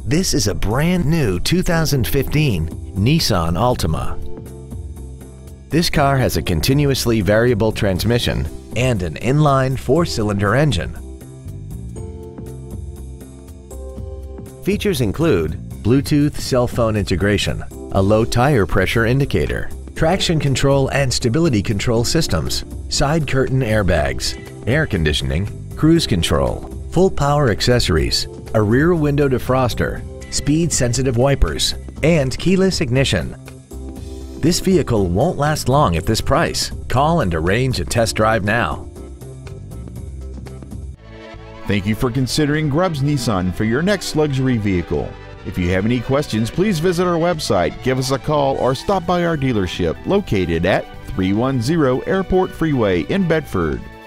This is a brand new 2015 Nissan Altima. This car has a continuously variable transmission and an inline 4-cylinder engine. Features include Bluetooth cell phone integration, a low tire pressure indicator, traction control and stability control systems, side curtain airbags, air conditioning, cruise control, full power accessories, a rear window defroster, speed-sensitive wipers, and keyless ignition. This vehicle won't last long at this price. Call and arrange a test drive now. Thank you for considering Grubbs Nissan for your next luxury vehicle. If you have any questions, please visit our website, give us a call, or stop by our dealership located at 310 Airport Freeway in Bedford.